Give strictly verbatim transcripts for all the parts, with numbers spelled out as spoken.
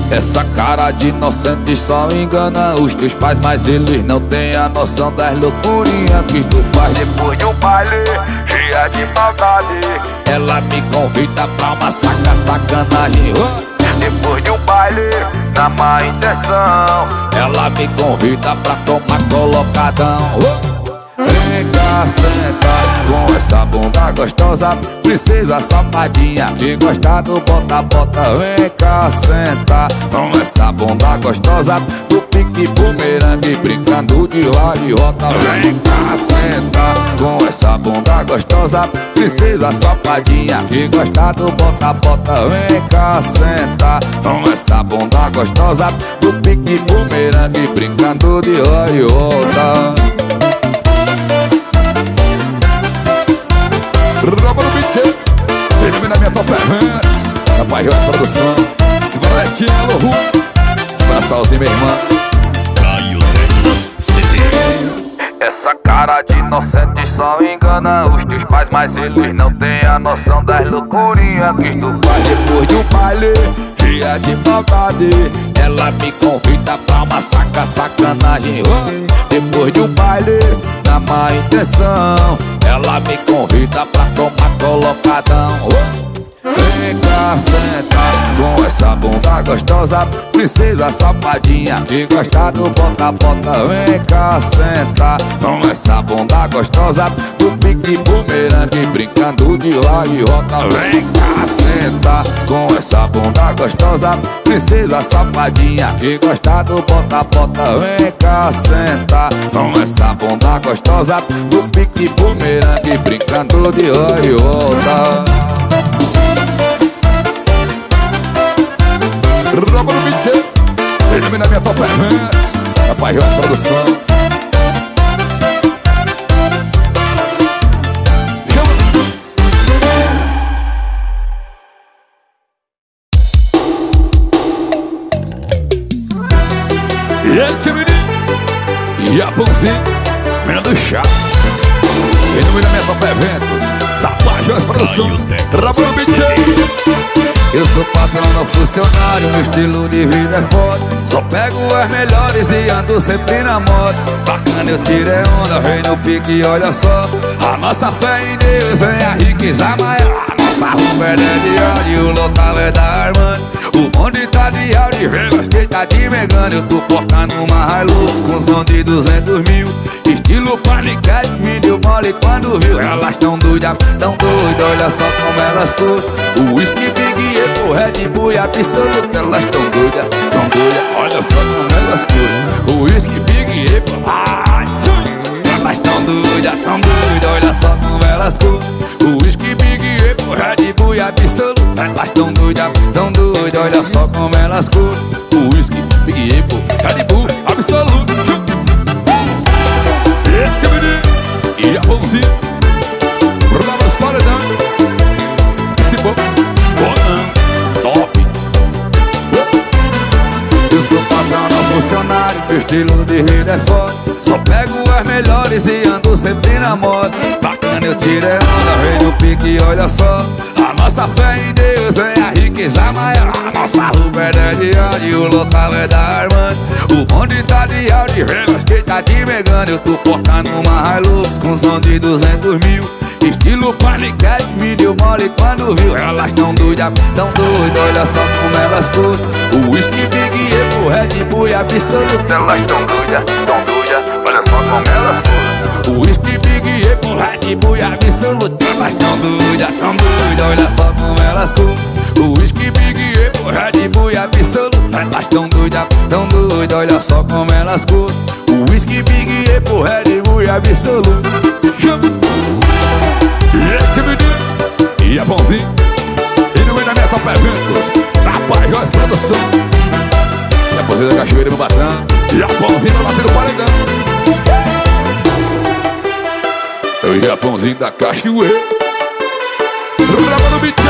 Essa cara de inocente só engana os teus pais, mas eles não têm a noção das loucurinhas que tu faz depois de um baile cheia de maldade. Ela me convida pra uma saca sacanagem, depois de um baile na má intenção. Ela me convida pra tomar colocadão. Vem cá sentar com essa bunda gostosa, princesa safadinha que gosta do bota-bota. Vem cá sentar com essa bunda gostosa, do pique bumerangue, brincando de vai e volta. Vem cá sentar com essa bunda gostosa, princesa safadinha que gosta do bota-bota. Vem cá sentar com essa bunda gostosa, do pique bumerangue, brincando de vai e volta. Rouba no beat, termina minha top eventos, Rapaz Rosa Produção, Segura Netinho, Lohru, Segura Salzinho, minha irmã. Caio Teclas C Ds. Essa cara de inocente só engana os teus pais, mas eles não têm a noção das loucurinhas que tu faz depois de um baile cheia de maldade. Ela me convida pra uma saca sacanagem, depois de um baile na má intenção. Ela me convida pra tomar colocadão. Vem cá sentar com essa bunda gostosa, princesa safadinha que gosta do bota-bota. Vem cá sentar com essa bunda gostosa, do pique bumerangue, brincando de vai e volta. Vem cá sentar com essa bunda gostosa, princesa safadinha que gosta do bota-bota. Vem cá sentar com essa bunda gostosa, do pique bumerangue, brincando de vai e volta. Rouba no beat, termina minha top eventos, Rapaz Rosa Produção. E aí, tio menino, e a Pãozinho, menina do chá. Termina minha top eventos, Rapaz Rosa Produção. Rouba no beat. Eu sou patrão, não funcionário, meu estilo de vida é foda. Só pego as melhores e ando sempre na moda. Bacana, eu tirei onda, vem no pique, olha só. A nossa fé em Deus é a riqueza maior. A nossa roupa é de Audi e o local é da Armani. O bonde tá de Audi, Vegas, quem tá de Megane. Eu tô portando uma Hilux com som de duzentos mil. Estilo paniquete, me deu mole quando viu. Elas tão doidas, tão doidas, olha só como elas curtem. O whisky Big Apple, Red Bull e Absoluto. Elas tão doidas, tão doidas, olha só como elas curtem. O whisky Big Apple, ai, elas tão doidas, tão doidas, olha só como elas curtem. O whisky Big Apple, Red Bull e Absoluto. Elas tão doidas, tão doidas, olha só como elas curtem. O whisky Big Apple, Red Bull, Absoluto. Esse menino e a Pãozinho, Bruno dos Paredão. Esse bom, bom, top. Eu sou patrão, não funcionário, meu estilo de vida é foda. Só pego as melhores e ando sempre na moda. Bacana, eu tirei onda, vem no pique, olha só. A nossa fé em Deus é a riqueza maior. A nossa roupa é de Audi e o local é da Armani. O bonde tá de Audi, Vegas, quem tá de Megane. Eu tô portando uma Hilux com som de duzentos mil. Estilo paniquete, me deu mole quando viu. Elas tão doidas, tão doidas, olha só como elas curtem. O whisky Big Apple, Red Bull e Absoluto. Elas tão doidas, tão doidas, olha só como elas curtem. O whisky Big Apple, Red Bull e Absoluto. Elas tão doidas, tão doidas, olha só como elas curtem. O whisky Big Apple, Red Bull e Absoluto. Elas tão doidas, tão doidas, olha só como elas curtem. O whisky Big Apple, Red Bull e Absoluto. E esse menino e a Pãozinho, e no meio da minha top eventos, Rapaz Rosa Produção. E a Pãozinho da Cachoeira no Batão, e a Pãozinho pra bater no paredão. Eu e a Pãozinho da Cachoeira, Brava no beat.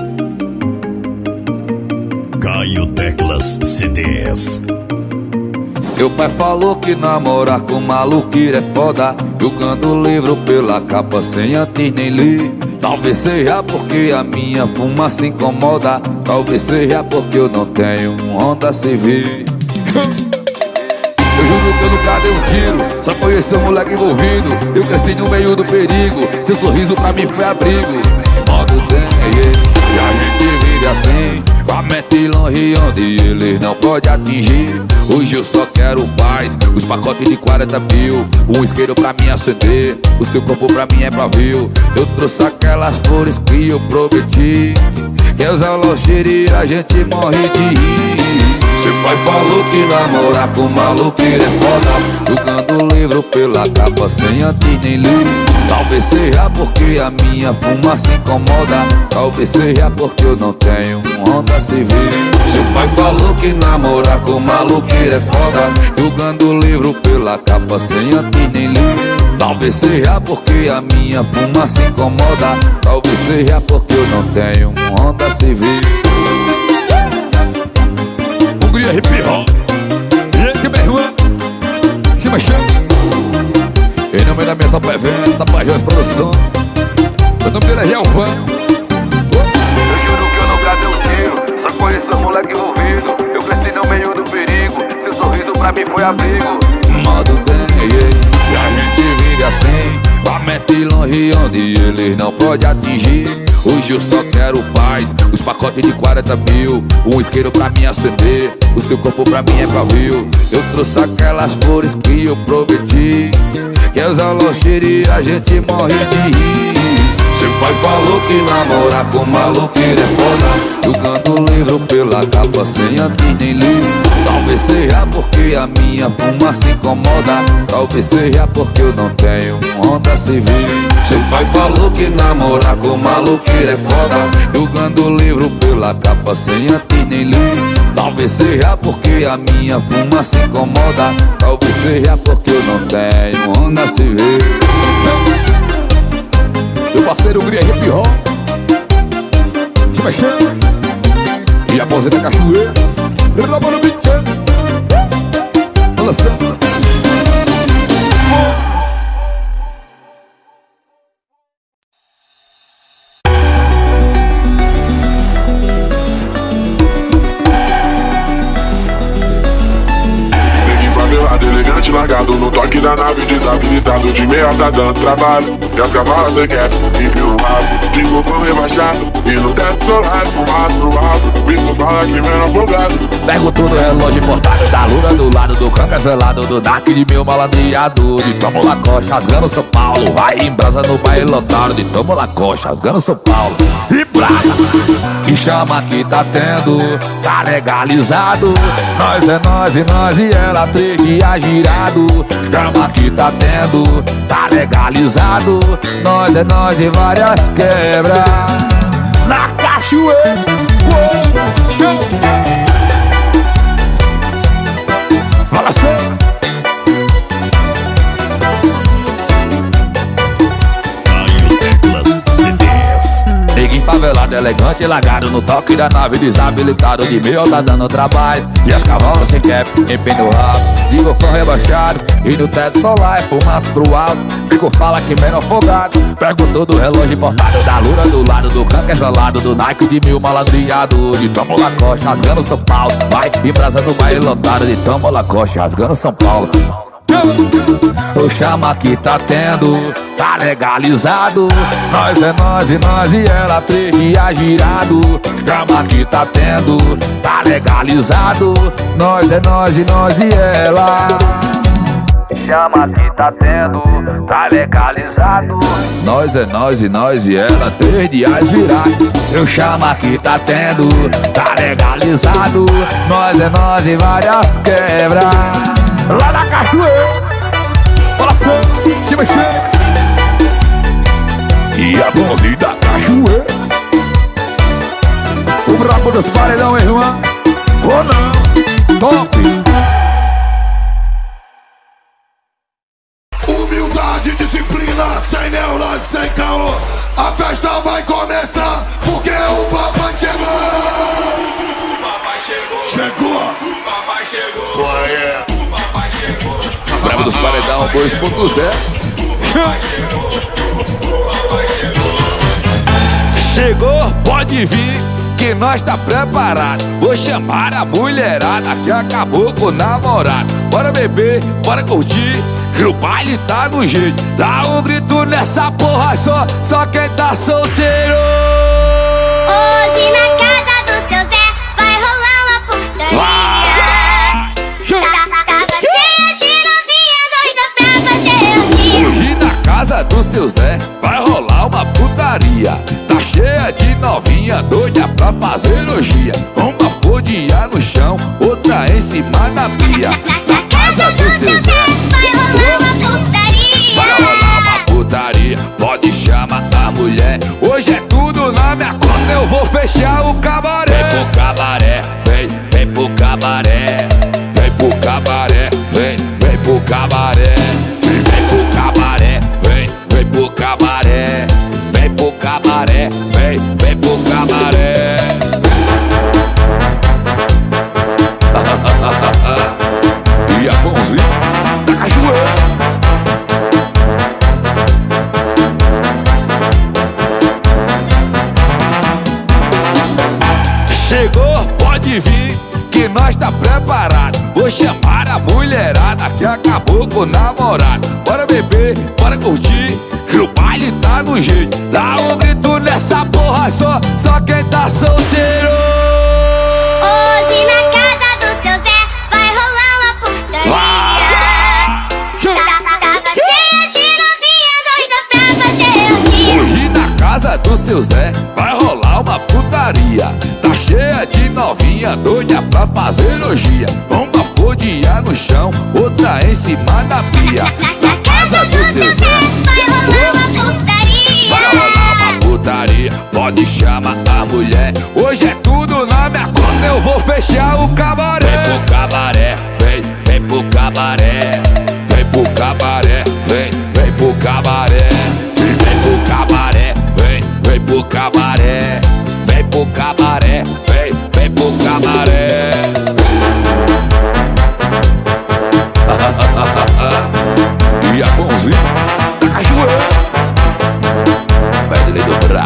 Caio Teclas C Ds. Seu pai falou que namorar com maluqueiro é foda, jogando livro pela capa sem antes nem ler. Talvez seja porque a minha fumaça incomoda, talvez seja porque eu não tenho um Honda Civic. Eu juro que eu nunca dei um tiro, só conheço um moleque envolvido. Eu cresci no meio do perigo, seu sorriso pra mim foi abrigo. Modo tem, e a gente vive assim, com a mente longe onde eles não podem atingir. Hoje eu só quero paz, os pacotes de quarenta mil, um isqueiro pra mim acender, o seu corpo pra mim é pavio. Eu trouxe aquelas flores que eu prometi, que os aloxiri a gente morre de rir. Seu pai falou que namorar com maluqueiro é foda, jogando livro pela capa sem antes nem ler. Talvez seja porque a minha fumaça incomoda, talvez seja porque eu não tenho um Honda Civic. Seu pai falou que namorar com maluqueiro é foda, jogando livro pela capa sem antes nem ler. Talvez seja porque a minha fumaça incomoda, talvez seja porque eu não tenho um Honda Civic. Hungria hip hop, gente, meu irmão, se mexendo. Em nome da minha Top Eventos, Tapajós Produção, meu nome dele é Gelvan. Eu juro que eu nunca dei um tiro, só conheço um moleque envolvido. Eu cresci no meio do perigo, seu sorriso pra mim foi abrigo. Modo tem, e a gente vive assim, com a mente longe onde eles não podem atingir. Hoje eu só quero paz, os pacotes de quarenta mil, um isqueiro pra mim acender, o seu corpo pra mim é pavio. Eu trouxe aquelas flores que eu prometi, que os aloxiri a gente morre de rir. Seu pai falou que namorar com maluqueiro é foda, jogando livro pela capa sem antes nem ler. Talvez seja porque a minha fumaça incomoda, talvez seja porque eu não tenho um Honda Civic. Seu pai falou que namorar com maluqueiro é foda, jogando livro pela capa sem antes nem ler. Talvez seja porque a minha fumaça incomoda, talvez seja porque eu não tenho um Honda Civic. Meu parceiro Hungria hip hop, se mexendo, e a pose da cachoeira, roubando o bicho, balançando. Elegante largado no toque da nave, desabilitado de meia tá dando trabalho. E as cavalas cê quer, enfia o rabo, de cofão rebaixado, e no teto solar, fumado pro alto. Bispo fala que menor folgado. Pego todo o relógio importado da Lura do lado do canca zelado, do Dark de meu malandreado, de Tomo Lacoste, rasgando São Paulo. Vai em brasa no baile lotado, de Tomo Lacoste, rasgando São Paulo. E brasa, que chama que tá tendo, tá legalizado. Nós é nós e nós e ela, três dias girado. Chama que tá tendo, tá legalizado. Nós é nós e várias quebras na cachoeira. Fala assim. Neguinho favelado, elegante, largado no toque da nave, desabilitado de meio, tá dando trabalho. E as cavalas sem cap, empina o rabo, de golfão rebaixado, e no teto solar é fumaça pro alto. Fico fala que menor folgado. Pego todo o relógio importado da Lura do lado do canca exalado, do Nike de mil malandreado, de Tomo Lacoste, rasgando São Paulo. Vai em brasa no baile lotado, de Tomo Lacoste, rasgando São Paulo. O chama que tá tendo, tá legalizado. Nós é nós e nós e ela, três dias girado. Chama que tá tendo, tá legalizado. Nós é nós e nós e ela. Chama que tá tendo, tá legalizado. Nós é nós e nós e ela, três dias virado. Eu chama que tá tendo, tá legalizado. Nós é nós e várias quebras lá na cachoeira. Coração, se mexer. E a voz da cachoeira. O brabo dos paredão, irmã. Vou não, top. Humildade, disciplina, sem neurose, sem caô. A festa vai começar, porque o papai chegou. O papai chegou. Chegou. O papai chegou. Qual é? Bravo dos Paredão dois ponto zero. Chegou, pode vir, que nós tá preparado. Vou chamar a mulherada que acabou com o namorado. Bora beber, bora curtir, que o baile tá no jeito. Dá um grito nessa porra só, só quem tá solteiro. Hoje na casa do seu Zé vai rolar uma putaria. Tava cheia de novinha doida pra fazer o dia. Hoje na casa do seu Zé vai rolar uma putaria. Tá cheia de novinha doida pra fazer orgia. Uma fodia no chão, outra em cima da pia. Na casa do seu Zé vai rolar uma putaria. vai rolar uma putaria. Pode chamar a mulher, hoje é tudo na minha conta. Eu vou fechar o cabaré. Vem pro cabaré, vem, vem pro cabaré. Vem pro cabaré, vem, vem pro cabaré. Vem, vem pro cabaré, vem, vem pro cabaré. Vem pro cabaré, vem, vem pro cabaré. E a pãozinha da cachoeira. Chegou, pode vir, que nós tá preparado. Vou chamar a mulherada que acabou com o namorado. Bora beber, bora curtir, que o baile tá no jeito. Dá um grito nessa porra só, só quem tá solteiro. Hoje na casa do seu Zé vai rolar uma putaria. Tava cheia de novinha doida pra fazer o dia. Hoje na casa do seu Zé vai rolar uma putaria. Tá cheia de novinha doida pra fazer orgia. Uma fodia no chão, outra em cima da pia. Na casa do seu Zé vai rolar uma putaria. vai rolar uma putaria. Pode chamar a mulher, hoje é tudo na minha conta. Eu vou fechar o cabaré. Vem pro cabaré, vem, vem pro cabaré. Vem pro cabaré, vem, vem pro cabaré. Vem, vem pro cabaré, vem, vem pro cabaré. Vem pro cabaré, vem, vem pro cabaré. E a pãozinha da cachoeira vai dele dobrar.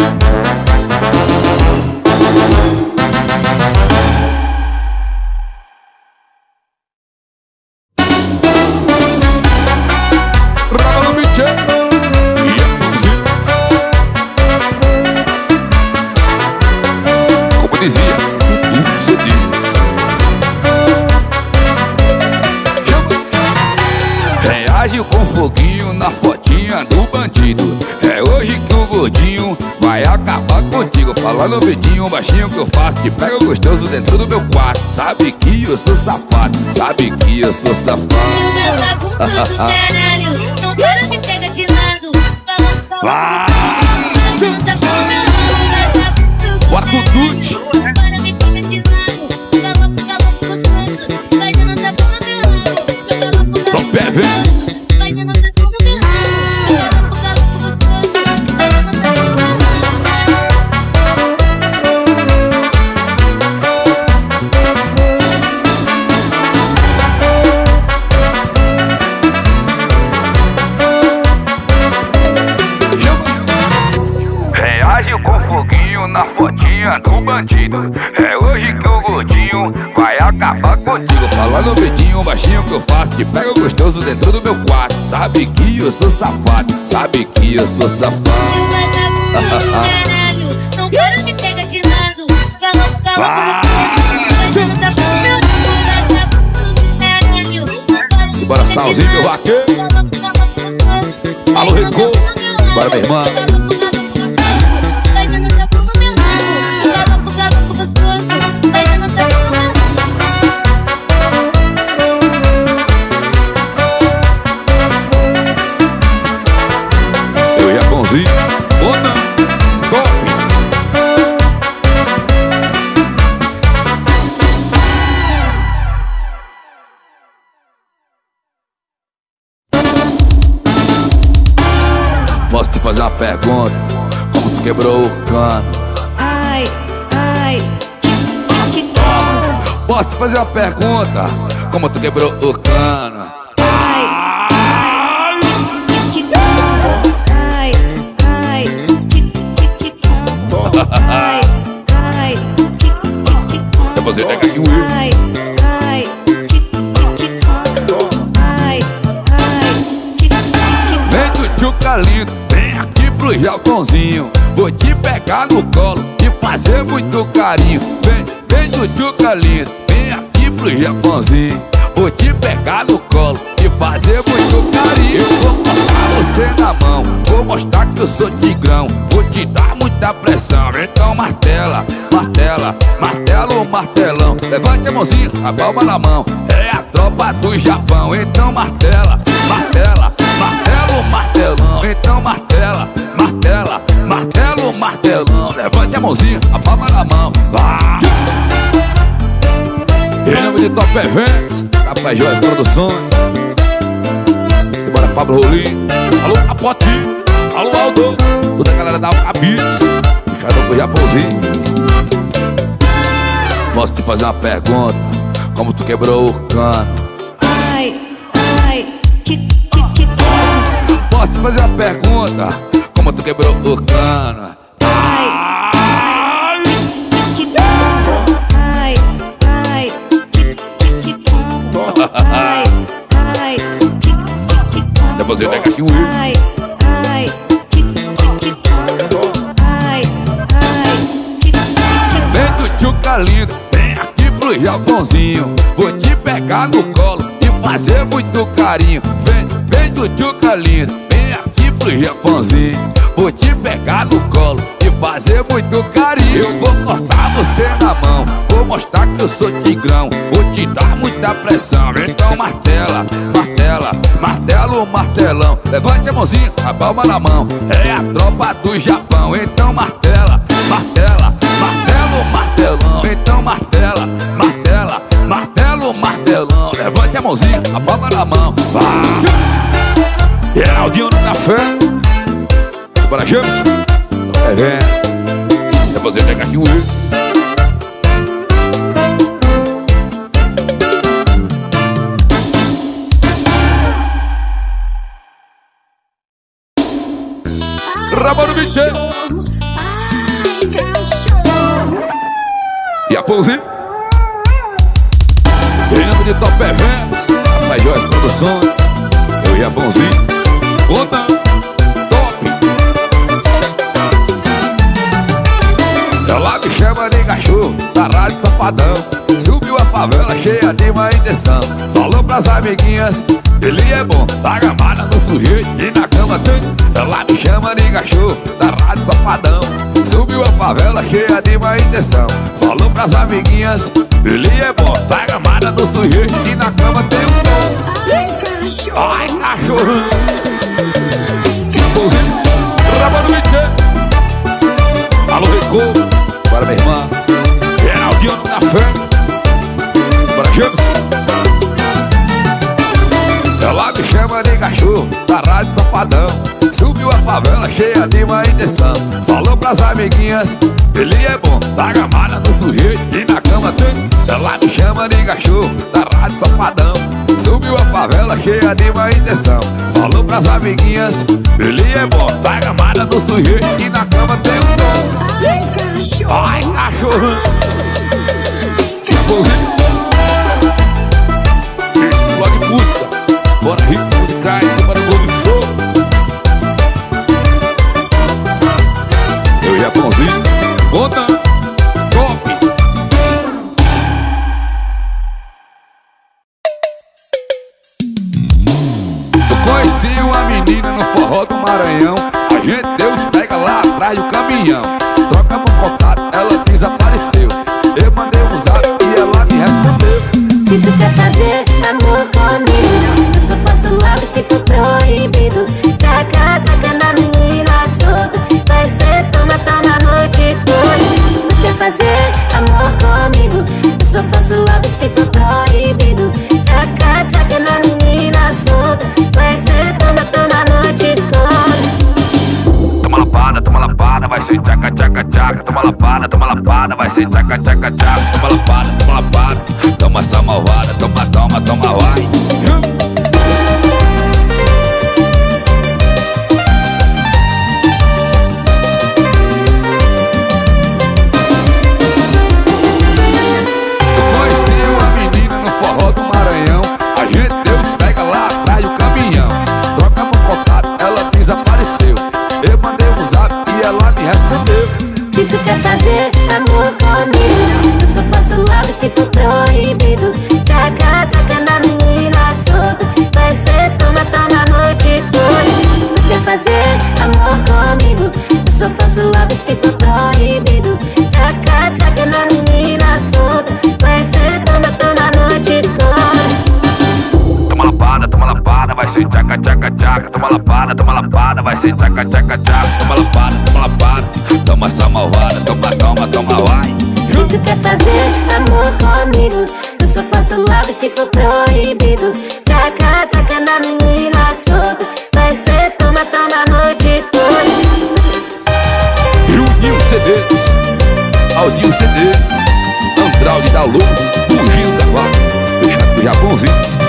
Raba no bicho. E a pãozinha, como dizia o C D. Reage com foguinho na fotinha do bandido. É hoje que o gordinho vai acabar contigo. Fala no vidinho baixinho que eu faço, te pego gostoso dentro do meu quarto. Sabe que eu sou safado, sabe que eu sou safado. Meu vagabundo do caralho, não para me pega de lado. Vai! Tá bom, meu vagabundo do Bora pro Tuti. não para me pega de lado. Galopo, galopo gostoso, vai dando tá bom no meu rabo. Galopo, galopo Tom pé, vem. gostoso, vai dando tá bom no meu rabo. Galopo, galopo gostoso, vai dando tá bom no meu rabo. Reage com foguinho na fotinha do bandido. É hoje que o gordinho vai acabar contigo. Fala no vidinho baixinho que eu faço, te pego gostoso dentro do meu quarto. Sabe que eu sou safado, sabe que eu sou safado. Meu vagabundo do caralho, não para me pega de lado. Galopo, galopo gostoso, vai dando tá bom meu vagabundo do caralho, não para me Bora, pega de Salzinho, meu lado. vaqueiro. Galopo, galopo gostoso, vai Alô, dando tá Rico. bom no meu rabo. Bora, minha irmã. Galopo, galopo gostoso, vai dando tá bom no meu rabo. Galopo, galopo gostoso, vai dando tá bom no meu rabo. Eu e a pãozinha, ou não, golpe. Posso te fazer uma pergunta? Como tu quebrou o cano? Ai, ai, que, que Posso te fazer uma pergunta? Como tu quebrou o cano? Ai, ai, que ai, ai, que que que ai, ai, que que que Quer fazer nega aqui, ai, ai, que que que ai, ai, que que vem do Tchuca lindo, vem aqui pro Jalcãozinho. Vou te pegar no colo e fazer muito carinho. Vem, vem do Tchuca lindo, vem aqui pro Jalcãozinho. Vou te pegar no colo e fazer muito carinho. Eu vou botar você na mão, vou mostrar que eu sou tigrão. Vou te dar muita pressão, então martela, martela, martela o martelão. Levante a mãozinha, a palma na mão, é a tropa do Japão. Então martela, martela, martela o martelão. Então martela, martela, martela o martelão. Levante a mãozinha, a palma na mão, vai! Em nome de Top Eventos, Tapajós Produções. Simbora Pablo Rolim. Alô Capote, alô Aldo, toda a galera da Alcabites, cada um pro Japãozinho. Posso te fazer uma pergunta? Como tu quebrou o cano? ai, ai, que que que Posso te fazer uma pergunta? Como tu quebrou o cano? ai, ai, que ai, ai, que que que ai, ai, que que que Depois eu pego aqui um ai, ai, que que que ai, ai, que que vem do Tchuca lindo, vem aqui pro Jalcãozinho. Vou te pegar no colo e fazer muito carinho. Vem, vem do Tchuca lindo, vem aqui pro Jalcãozinho. Vou te pegar no colo e fazer muito carinho. Eu vou cortar você na mão, vou mostrar que eu sou tigrão. Vou te dar muita pressão, então martela, martela, martela o martelão. Levante a mãozinha, a palma na mão, é a tropa do Japão. Então martela, martela, martela o martelão. Então martela, martela, martela o martelão. Levante a mãozinha, a palma na mão, vai! Geraldinho no café. Bora, James. Eventos. Depois eu pego aqui um Will. Ramon Bichê. E a Pãozinho. Em nome de Top Eventos, Tapajós Produções. Eu e a Pãozinho. Outra. Ela me chama de cachorro, da rádio Safadão. Subiu a favela cheia de má intenção. Falou pras amiguinhas, ele é bom, tá gamada no sujeito e na cama tem. Ela me chama de cachorro, da rádio Safadão. Subiu a favela cheia de má intenção. Falou pras amiguinhas, ele é bom, tá gamada no sujeito e na cama tem um bom. Ai, cachorro. Pãozinho, Ramon Bichê. Alô, Rico, bora minha irmã. Geraldinho no café. Bora, James. Ela me chama de cachorro, da rádio Safadão. Subiu a favela cheia de má intenção. Falou pras amiguinhas, ele é bom, tá gamada no sujeito e na cama tem. Ela me chama de cachorro, da rádio Safadão. Subiu a favela cheia de má intenção. Falou pras amiguinhas, ele é bom, tá gamada no sujeito e na cama tem um bom. Ai, cachorro. Pãozinho. Explode música. Bora hits musicais, bora gol do show. Eu e a Pãozinho. Conta. Top. Eu conheci uma menina no forró do Maranhão. A gente deu os pega lá atrás do caminhão. Trocamos contato, ela desapareceu. Eu mandei um zap e ela me respondeu. Se tu quer fazer amor comigo, eu só faço love se for proibido. Taca, taca na menina solta, vai ser toma, toma a noite toda. Se tu quer fazer amor comigo, eu só faço love se for proibido. Taca, taca na menina solta, vai ser toma, toma a noite toda. Toma lapada, toma lapada, vai ser tchaca. tchaca, tchaca, tchaca. Toma lapada, toma lapada, vai ser tchaca, tchaca, tchaca. Toma lapada, toma lapada, toma essa malvada. Toma, toma, toma, vai. Se tu quer fazer amor comigo, eu só faço love se for proibido. Taca, taca na menina solta, vai ser toma, toma a noite toda. Se tu quer fazer amor comigo, eu só faço love se for proibido. Taca, taca na menina solta, vai ser toma, toma a noite toda. Toma lapada, toma lapada, vai ser tchaca, tchaca, tchaca. Toma lapada, toma lapada, vai ser tchaca, tchaca, tchaca. Toma lapada, toma lapada, toma essa malvada. Toma, toma, toma, vai. Se tu quer fazer amor comigo, eu só faço love se for proibido. Taca, taca na menina solta, vai ser toma, toma a noite toda. Juninho C Ds, Aldinho C Ds, Andrade da Lua, Bugio da Vaca, fechado com o Japãozinho.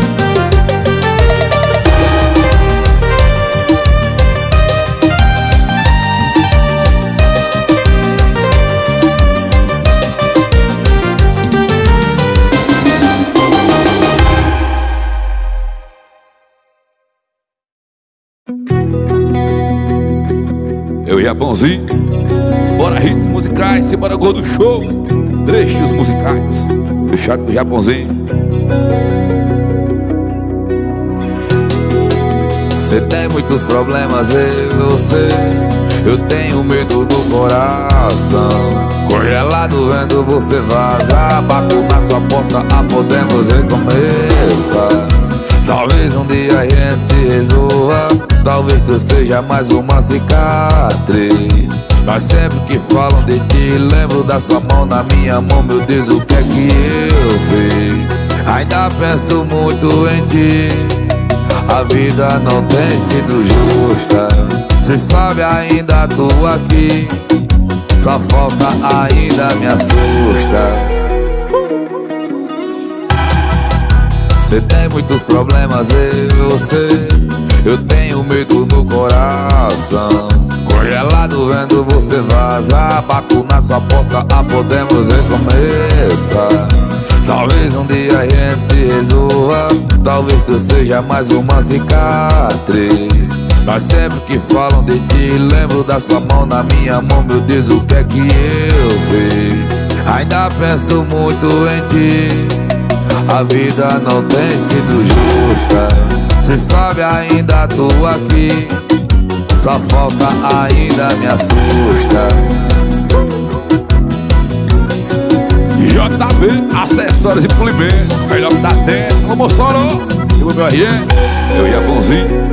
Eu e Japãozinho, bora hits musicais, simbora gol do show. Trechos musicais, fechado com o Japãozinho. Cê tem muitos problemas, eu e você. Eu tenho medo no coração. Congelado vendo você vazar, bato na sua porta, a podemos recomeçar. Talvez um dia a gente se resolva, talvez tu seja mais uma cicatriz. Mas sempre que falam de ti, lembro da sua mão na minha mão. Meu Deus, o que é que eu fiz? Ainda penso muito em ti. A vida não tem sido justa. Cê sabe, ainda tô aqui, só falta ainda me assusta. Cê tem muitos problemas, eu e você. Eu tenho medo no coração. Congelado vendo você vazar, bato na sua porta, a podemos recomeçar. Talvez um dia a gente se resolva, talvez tu seja mais uma cicatriz. Mas sempre que falam de ti, lembro da sua mão na minha mão. Meu Deus, o que é que eu fiz? Ainda penso muito em ti. A vida não tem sido justa. Cê sabe, ainda tô aqui, só falta ainda me assusta. J B, acessórios e polimentos, melhor que dá tempo. Alô, Mossoró, e o meu R N, eu e Japãozinho.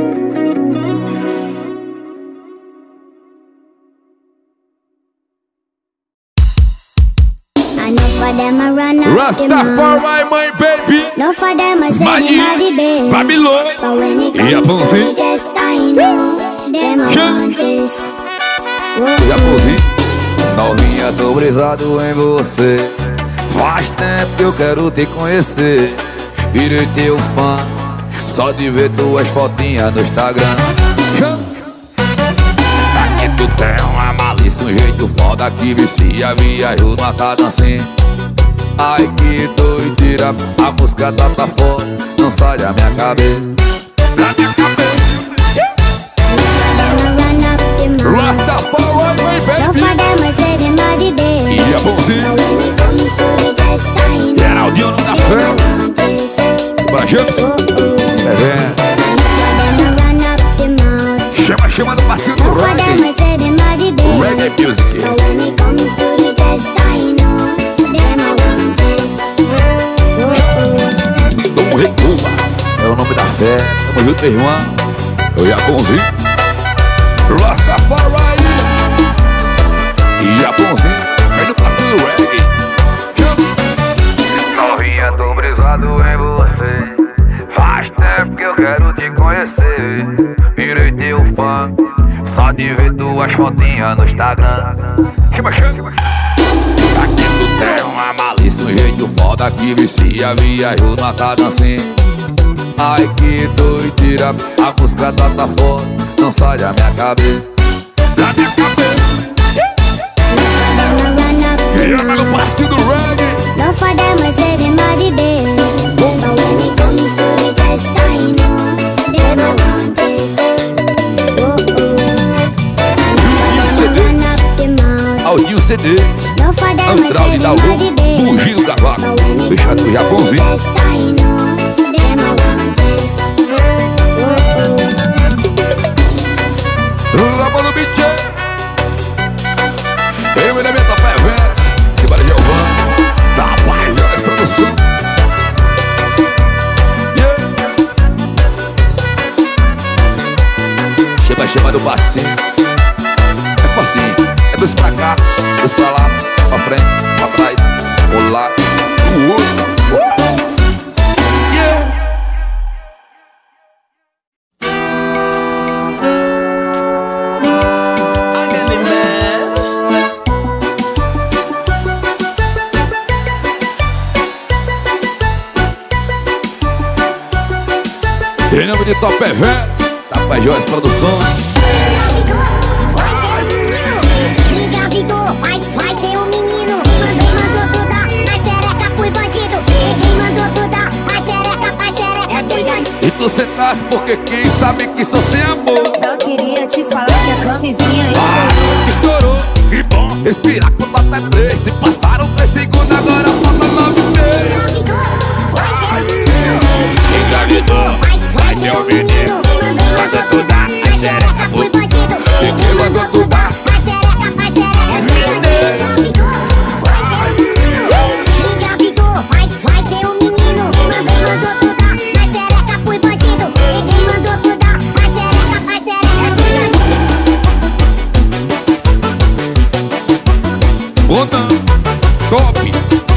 Rastafari, my baby. No for them I say Mani, they bad, Babylon, but when it e comes to Japãozinho. the test, I know them I want this. Japãozinho, novinha, tô brisado em você. Faz tempo que eu quero te conhecer. Virei teu fã, só de ver tuas fotinhas no Instagram. Aqui tu tem uma malícia, um jeito foda que vicia, viajou numa cadancinha. Ai que doideira, a música tá, tá foda, não sai da minha cabeça. Da minha cabeça. Rastafari, my No baby. for them I say them body bad, E Japãozinho, but when it comes to the test, I know Geraldinho na them fé. I want this. Bora, James. Oh, oh. É, No for them I run up the mouth. chama, chama do parceiro do No for them I reggae. say them body bad, Reggae music. but when it comes to the test, I know them I want this. Oh, oh. Tamo Recuba, é o nome da fé. Tamo junto, meu irmão. Eu e Japãozinho. Rastafari e Japãozinho, vem do parceiro do reggae. Novinha, tô brisado em você. Faz tempo que eu quero te conhecer. Virei teu fã, só de ver tuas fotinhas no Instagram. Chama, chama. Aqui tu tem uma malícia, um jeito foda que vicia, viajou na cada assim. Ai que doideira, a música tá, tá foda, não sai da minha cabeça. Da minha cabeça. E olha no passinho do reggae. No for them I say them are the best, but when it comes to the test I know they don't want this. Oh oh, run up the mouth. Audinho C Ds, No for them I say them are the best, Bugio do Cavaco, but when it fechado comes do to the Japãozinho. test I know they don't want this. Oh oh. Rama no beat. Eu e na minha Top Eventos, Cibara Giovanni, da Pajós Produção. Yeah. Chama, chama do passinho. É passinho, é dois pra cá, dois pra lá, pra frente, pra trás, pro lado, pro outro. Yeah. Em nome de Top Eventos, da Pajós Produções. Engravidou, vai, vai ter um menino. Mandou, mandou tudar, a xereca por bandido. Quem mandou tudar, a xereca, a xereca por bandido. E tu sentasse porque quem sabe que sou sem amor. Só queria te falar que a camisinha Ah, estourou, que bom. Respirar quando até três. Se passaram três segundos, agora falta nove meses. Engravidou, vai ter um menino. Mandou tudar, a xereca por bandido. Quem mandou tudar, A xereca, a xereca por bandido. Engravidou, vai, vai ter um menino. Mandou, mandou tudar, a xereca por bandido. Quem mandou tudar, a xereca, a xereca por bandido. Botão, top.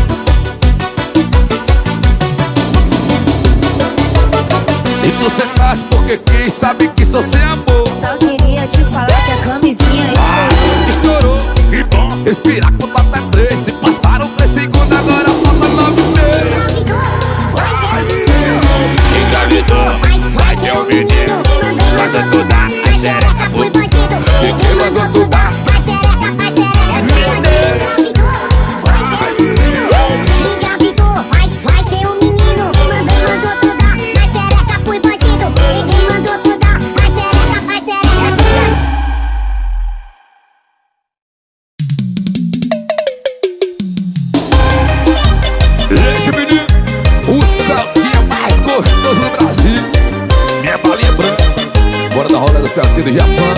E tu sentasse porque quem sabe que sou sem amor. Só queria te falar que a camisinha Ah, estourou, que bom. Respirar quando até três. Se passaram três segundos, agora falta nove meses. Engravidou, vai ter um menino. Mandou tudar, a xereca por bandido. E quem mandou tudar, A xereca, a xereca por bandido. Engravidou, vai, vai ter um menino. Mandou, mandou tudar, a xereca por bandido. Quem mandou tudar, a xereca, a xereca por bandido. esse menino, o saltinho mais gostoso do Brasil. Minha balinha branca, bora dar rola do saltinho do Japão.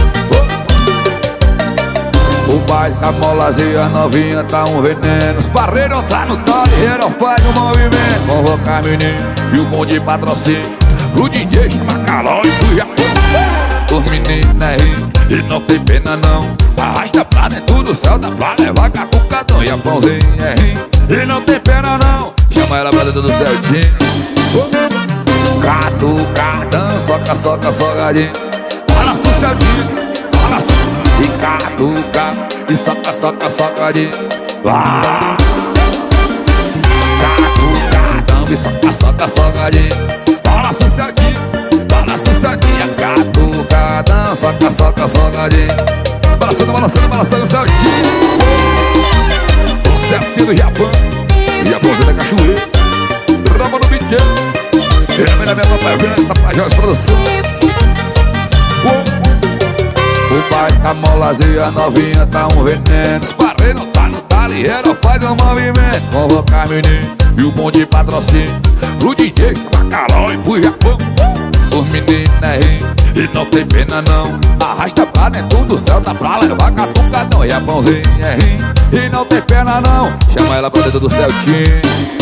O baile tá molazinha, novinha tá um veneno. Os barreiros tá no talheiro, faz um movimento. Convocar menino e um monte de patrocínio pro D J chama Caló e pro Japão. Os meninos é rindo e não tem pena não. Arrasta pra dentro do céu, dá pra levar catucadão. Japãozinho é rindo e não tem pena não. Chama ela pra dentro do certinho. Catucadão, soca, soca, sogadinho. Balança o certinho, balança. E catuca, e soca, soca, socadinho. Vai. Catucadão, e soca, soca, socadinho. Balança o certinho, balança o certinho. Catucadão, soca, soca, socadinho. Balançando, balançando, balançando o certinho. O certinho do Japão. Japãozinho da cachoeira. Rama no beat. Ele é minha papai Vênus, da Pajós Produção. O pai tá molazinha, novinha tá um veneno. Os barreiros tá no talheiro, faz um movimento. Convocar menino e um monte de patrocínio pro D J chama Caló e pro Japão. Os meninos é rindo e não tem pena não. Arrasta pra dentro do céu, dá pra levar catucadão. Japãozinho é rindo e não tem pena não. Chama ela pra dentro do Celtinho.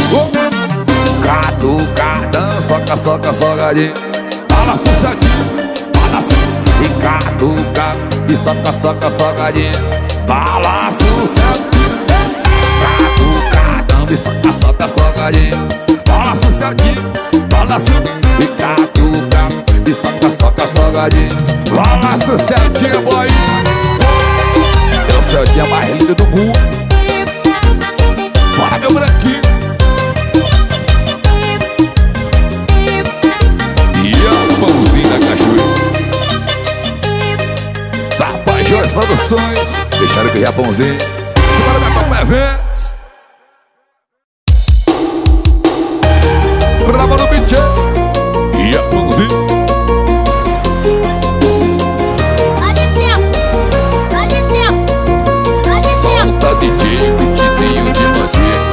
Catucadão, soca, soca, sogadinho. Balança o Celtinho, balança. E catuca, e soca, soca, sogadinho. Balança o Celtinho. Catucadão, e soca, soca, sogadinho. Balança o Celtinho, balança. E catuca, E soca, soca, salgadinho. Balança o Celtinha, boy. É o Celtinha mais lindo do mundo. Bora, meu branquinho. E a pãozinho da cachoeira. Tapajós Produções. Deixaram que o Japãozinho. Bora, meu papai eventos. Brava no beat. E a pãozinho. Solta D J, beatzinho de bandido.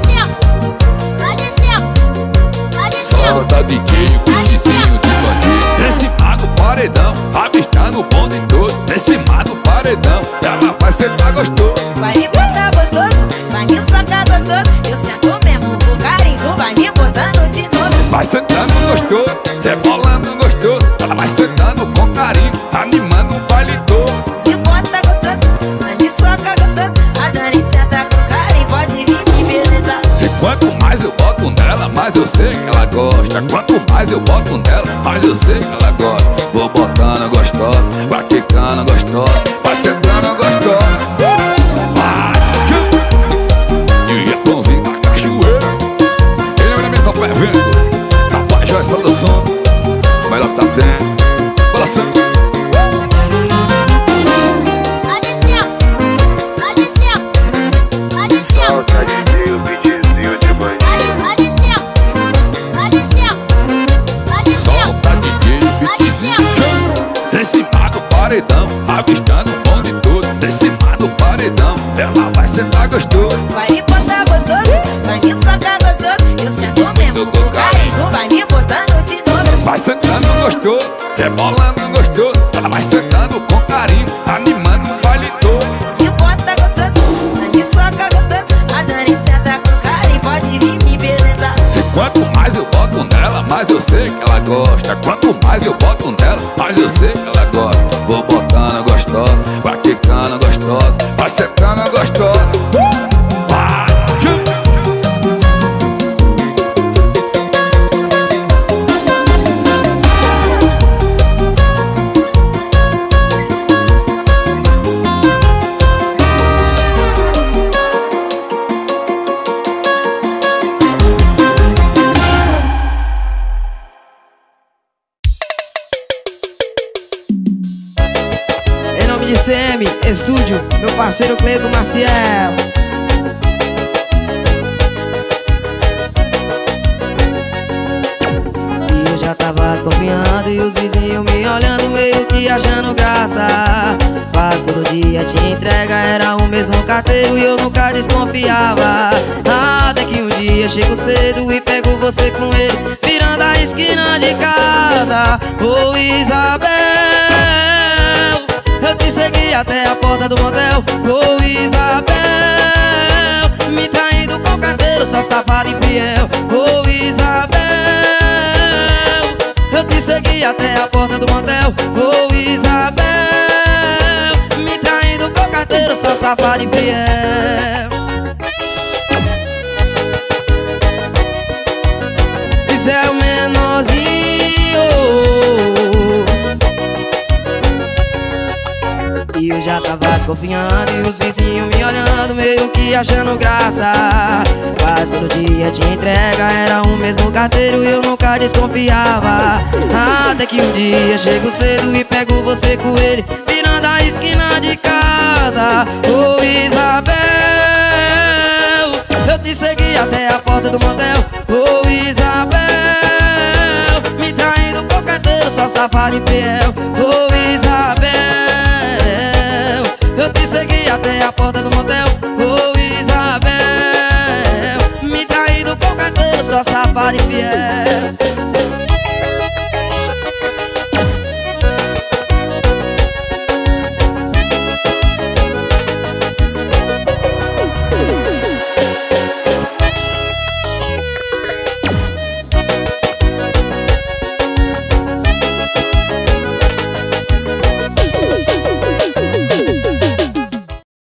Solta D J, beatzinho de bandido. Em cima do paredão, avistando o bonde todo. Em cima do paredão, ela vai sentar gostoso. Vai me botar gostoso, vai me socar gostoso. Eu sento mesmo com carinho, tu vai me botando de novo. Vai sentando gostoso, rebolando gostoso. Ela vai sentando com carinho, animando o baile todo. Me bota gostoso, vai me socar gostoso. A Dani senta com carinho, pode vir me beleza. E quanto mais eu boto nela, mais eu sei que ela gosta. Quanto mais eu boto nela, mais eu sei que ela gosta. Vou botando gostosa, vai quicando gostosa, vai sentando gostosa. Vai, e é pãozinho da cachoeira. Ele é o elemento para eventos. Tapajós Produções, melhor que tá tendo. Bolação. Solta D J, o beatzinho de bandido. Solta D J, beatzinho. Em cima do paredão, avistando o bonde todo. Em cima do paredão, ela vai sentar gostoso. Vai me botar gostoso, vai me socar gostoso. Eu sento mesmo com carinho, tu vai me botando de novo. Vai sentando gostoso, rebolando gostoso. Ela vai sentando com carinho, animando o baile todo. Me bota gostoso, vai me socar gostoso. A Dani senta com carinho, pode vir me beleza. E quanto mais eu boto nela, mais eu sei que ela gosta. Quanto mais eu boto nela, mais eu sei que ela gosta. Vou botando gostosa, vai quicando gostosa, vai sentando gostosa. Vai, Em nome de C M Estúdio, meu parceiro Cleiton Maciel. E eu já tava desconfiando e os vizinhos me olhando meio que achando graça. Quase todo dia te entrega, era o mesmo carteiro e eu nunca desconfiava. Até que um dia chego cedo e pego você com ele, virando a esquina de casa. Ô Isabel, eu te segui até a porta do motel. Ô Isabel, me traindo com carteiro, só safado e fiel. Ô Isabel, eu te segui até a porta do motel. Ô Isabel, me traindo com carteiro, só safado e fiel. Isso é o menorzinho. E eu já tava desconfiando e os vizinhos me olhando meio que achando graça. Quase todo dia te entrega, era o mesmo carteiro e eu nunca desconfiava. Até que um dia chego cedo e pego você com ele, virando a esquina de casa. Ô Isabel, eu te segui até a porta do motel. Ô Isabel, me traindo com carteiro, só safado e fiel. Ô Isabel, eu te segui